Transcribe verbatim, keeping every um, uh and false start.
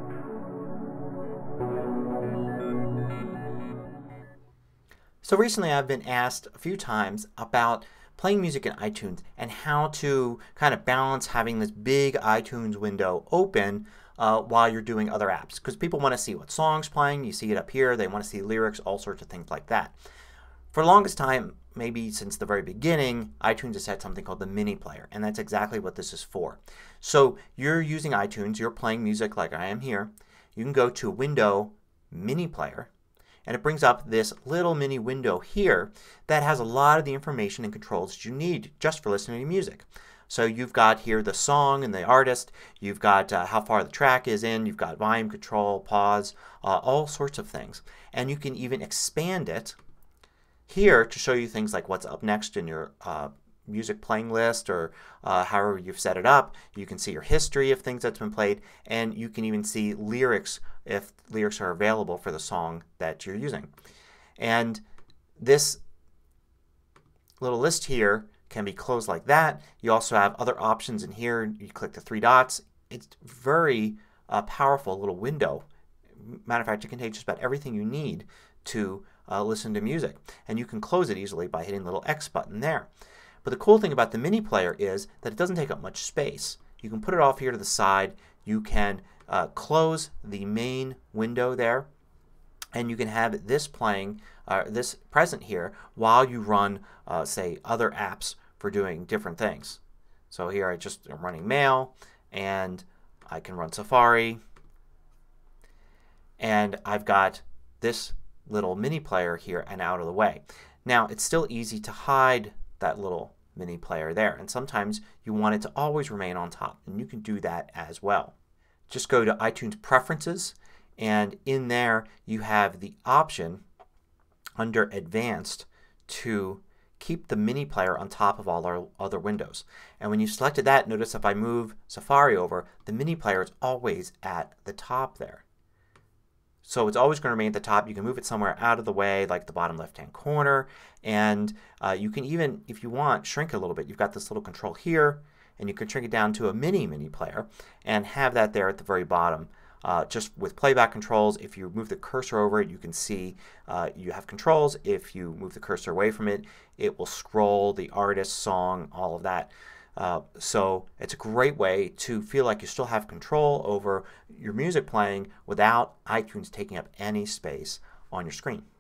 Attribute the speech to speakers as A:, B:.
A: So recently I've been asked a few times about playing music in iTunes and how to kind of balance having this big iTunes window open uh, while you're doing other apps. Because people want to see what song's playing. You see it up here. They want to see lyrics, all sorts of things like that. For the longest time, maybe since the very beginning, iTunes has had something called the MiniPlayer, and that's exactly what this is for. So you're using iTunes, you're playing music like I am here. You can go to Window, MiniPlayer, and it brings up this little mini window here that has a lot of the information and controls that you need just for listening to music. So you've got here the song and the artist. You've got uh, how far the track is in. You've got volume control, pause, uh, all sorts of things. And you can even expand it here to show you things like what's up next in your uh, music playing list or uh, however you've set it up. You can see your history of things that's been played, and you can even see lyrics if lyrics are available for the song that you're using. And this little list here can be closed like that. You also have other options in here. You click the three dots. It's very uh, powerful little window. Matter of fact, it contains just about everything you need to uh, listen to music. And you can close it easily by hitting the little X button there. But the cool thing about the MiniPlayer is that it doesn't take up much space. You can put it off here to the side. You can uh, close the main window there, and you can have this playing, uh, this present here while you run, uh, say, other apps for doing different things. So here I just am running Mail, and I can run Safari, and I've got this little MiniPlayer here and out of the way. Now it's still easy to hide that little MiniPlayer there, and sometimes you want it to always remain on top, and you can do that as well. Just go to iTunes Preferences, and in there you have the option under Advanced to keep the MiniPlayer on top of all our other windows. And when you've selected that, notice if I move Safari over, the MiniPlayer is always at the top there. So it's always going to remain at the top. You can move it somewhere out of the way like the bottom left hand corner, and uh, you can even, if you want, shrink it a little bit. You've got this little control here, and you can shrink it down to a mini MiniPlayer and have that there at the very bottom. Uh, just with playback controls, if you move the cursor over it, you can see uh, you have controls. If you move the cursor away from it, it will scroll the artist, song, all of that. Uh, so it's a great way to feel like you still have control over your music playing without iTunes taking up any space on your screen.